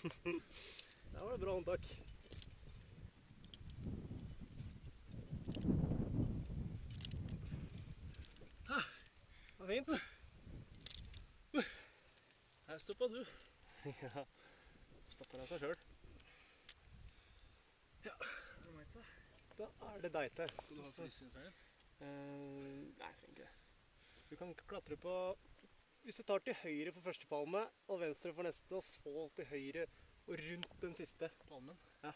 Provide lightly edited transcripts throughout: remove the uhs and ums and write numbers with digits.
Der var det bra håndtak. Det var fint. Her stoppet du. Ja, stopper av seg selv. Ja, det er meg til. Da er det deg til. Skal du ha fryseinnseilen? Nei, jeg trenger ikke det. Du kan klatre på, hvis du tar til høyre for første palme, og venstre for neste, og så til høyre og rundt den siste. Palmen? Ja.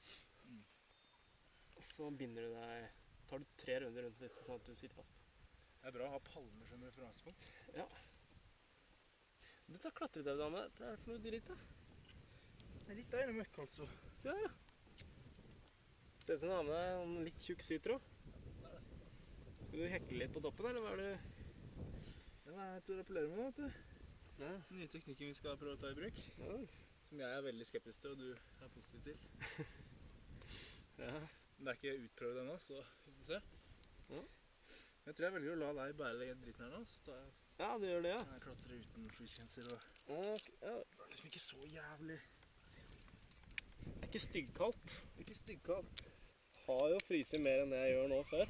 Så binder du deg, tar du 3 runder rundt den siste, sånn at du sitter fast. Det er bra å ha palmer som referansepunkt. Ja. Du tar klatretau, dame. Hva er det for noe dritt, da? Det er litt deilig møkk, altså. Se her, ja. Ser ut som du har med deg en litt tjukk sytråd. Skal du hekle litt på toppen, eller hva er det? Den er til å rappellere med, vet du. Ja. Den nye teknikken vi skal prøve å ta i bruk. Ja. Som jeg er veldig skeptisk til, og du er positiv til. Ja. Men det er ikke utprøvd ennå, så vi får se. Ja. Jeg tror jeg velger å la deg bære den dritten her nå, så tar jeg... Ja, du gjør det, ja. Jeg klatrer uten freesegenser og... Okay, ja. Det er liksom ikke så jævlig. Det er ikke styggkaldt. Det er ikke styggkaldt. Har jo fryset mer enn det jeg gjør nå før.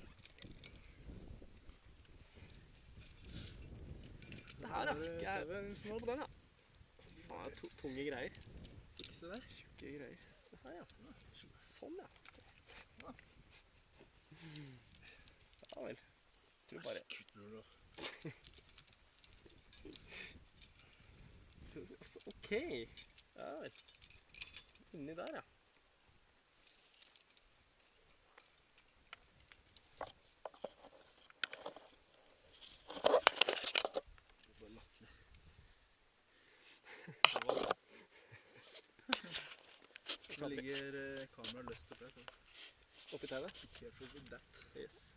Det her, ja. Skal jeg små på den, ja. Faen, det er tunge greier. Fikse det. Tjukke greier. Se her, ja. Sånn, ja. Ja vel. Jeg tror bare... Kuttbror da. Ok. Ja vel. Inni der, ja. Så ligger kameraet løst oppi her. Oppi tauet? Be careful with that. Yes.